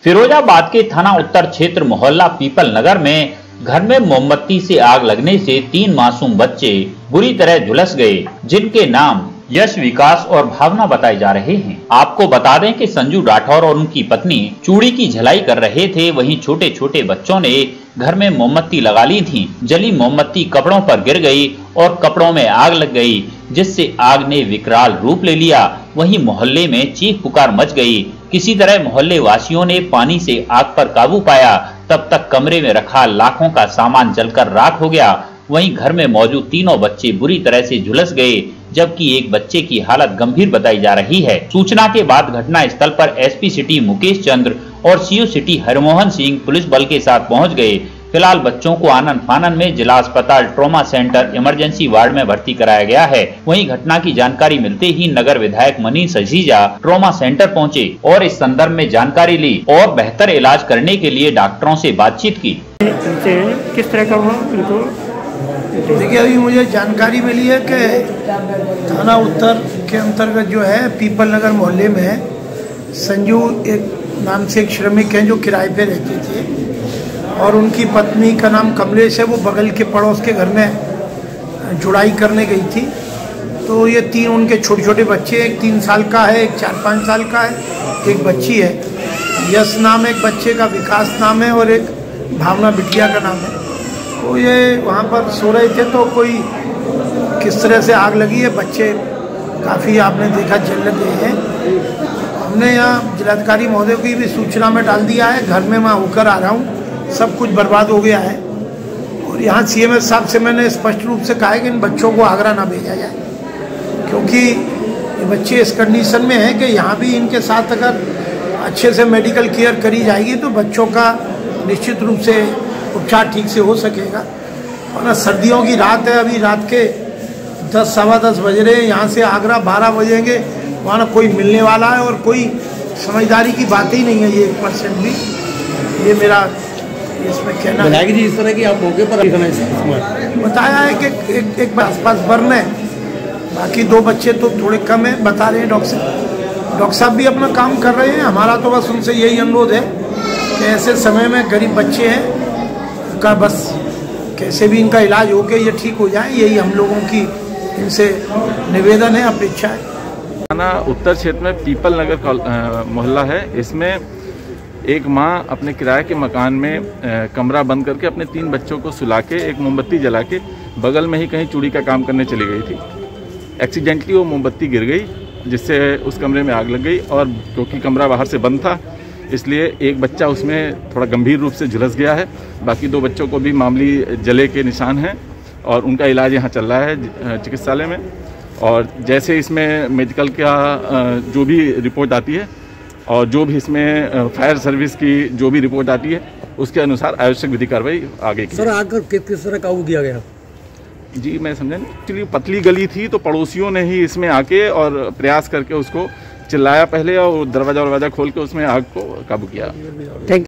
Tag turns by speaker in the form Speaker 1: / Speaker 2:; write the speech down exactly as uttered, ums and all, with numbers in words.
Speaker 1: फिरोजाबाद के थाना उत्तर क्षेत्र मोहल्ला पीपल नगर में घर में मोमबत्ती से आग लगने से तीन मासूम बच्चे बुरी तरह झुलस गए, जिनके नाम यश, विकास और भावना बताए जा रहे हैं। आपको बता दें कि संजू राठौर और उनकी पत्नी चूड़ी की झलाई कर रहे थे। वहीं छोटे छोटे बच्चों ने घर में मोमबत्ती लगा ली थी। जली मोमबत्ती कपड़ों पर गिर गई और कपड़ों में आग लग गई, जिससे आग ने विकराल रूप ले लिया। वहीं मोहल्ले में चीख पुकार मच गई। किसी तरह मोहल्ले वासियों ने पानी से आग पर काबू पाया। तब तक कमरे में रखा लाखों का सामान जलकर राख हो गया। वहीं घर में मौजूद तीनों बच्चे बुरी तरह से झुलस गए, जबकि एक बच्चे की हालत गंभीर बताई जा रही है। सूचना के बाद घटना स्थल पर एसपी सिटी मुकेश चंद्र और CO city Harmohan Singh police बल के साथ पहुंच गए। फिलहाल बच्चों को आनन फानन में जिला अस्पताल ट्रॉमा सेंटर इमरजेंसी वार्ड में भर्ती कराया गया है। वहीं घटना की जानकारी मिलते ही नगर विधायक मनीष अजीजा ट्रॉमा सेंटर पहुंचे और इस संदर्भ में जानकारी ली और बेहतर इलाज करने के लिए डॉक्टरों से बातचीत की।
Speaker 2: किस तरह का हुआ उनको?
Speaker 3: देखिए, अभी मुझे जानकारी मिली है कि थाना उत्तर के अंतर्गत जो है पीपल नगर मोहल्ले में संजू एक नाम से एक श्रमिक हैं जो किराए पे रहते थे और उनकी पत्नी का नाम कमलेश है। वो बगल के पड़ोस के घर में जुड़ाई करने गई थी। तो ये तीन उनके छोटे छोटे बच्चे, एक तीन साल का है, एक चार पाँच साल का है, एक बच्ची है। यश नाम है एक बच्चे का, विकास नाम है और एक भावना बिटिया का नाम है। तो ये वहाँ पर सो रहे थे तो कोई किस तरह से आग लगी है। बच्चे काफ़ी आपने देखा जल गए हैं। हमने यहाँ जिलाधिकारी महोदय की भी सूचना में डाल दिया है। घर में मैं होकर आ रहा हूँ, सब कुछ बर्बाद हो गया है। और यहाँ सीएमएस साहब से मैंने स्पष्ट रूप से कहा है कि इन बच्चों को आगरा ना भेजा जाए, क्योंकि ये बच्चे इस कंडीशन में हैं कि यहाँ भी इनके साथ अगर अच्छे से मेडिकल केयर करी जाएगी तो बच्चों का निश्चित रूप से उपचार ठीक से हो सकेगा। और ना सर्दियों की रात है, अभी रात के दस सवा दस बज रहे हैं। यहाँ से आगरा बारह बजेंगे, वहाँ ना कोई मिलने वाला है और कोई समझदारी की बात ही नहीं है ये एक परसेंट भी। ये मेरा इसमें कहना है।
Speaker 2: जी, इस तरह की आप मौके पर
Speaker 3: बताया है कि एक एक आसपास बर्न है, बाकी दो बच्चे तो थोड़े कम है बता रहे हैं डॉक्टर साहब। डॉक्टर साहब भी अपना काम कर रहे हैं। हमारा तो बस उनसे यही अनुरोध है कि ऐसे समय में गरीब बच्चे हैं का बस कैसे भी इनका इलाज हो के ये ठीक हो जाए, यही हम लोगों की इनसे निवेदन है, अपेक्षा है।
Speaker 4: थाना उत्तर क्षेत्र में पीपल नगर मोहल्ला है। इसमें एक माँ अपने किराए के मकान में आ, कमरा बंद करके अपने तीन बच्चों को सुला के एक मोमबत्ती जला के बगल में ही कहीं चूड़ी का काम करने चली गई थी। एक्सीडेंटली वो मोमबत्ती गिर गई, जिससे उस कमरे में आग लग गई। और क्योंकि कमरा बाहर से बंद था, इसलिए एक बच्चा उसमें थोड़ा गंभीर रूप से झुलस गया है। बाकी दो बच्चों को भी मामूली जले के निशान हैं और उनका इलाज यहाँ चल रहा है चिकित्सालय में। और जैसे इसमें मेडिकल का जो भी रिपोर्ट आती है और जो भी इसमें फायर सर्विस की जो भी रिपोर्ट आती है, उसके अनुसार आवश्यक विधि कार्रवाई आगे की।
Speaker 2: सर, आग किस किस तरह काबू किया गया?
Speaker 4: जी, मैं समझा नहीं। एक्चुअली पतली गली थी तो पड़ोसियों ने ही इसमें आके और प्रयास करके उसको चिल्लाया पहले और दरवाजा वरवाजा खोल के उसमें आग को काबू किया।
Speaker 2: थैंक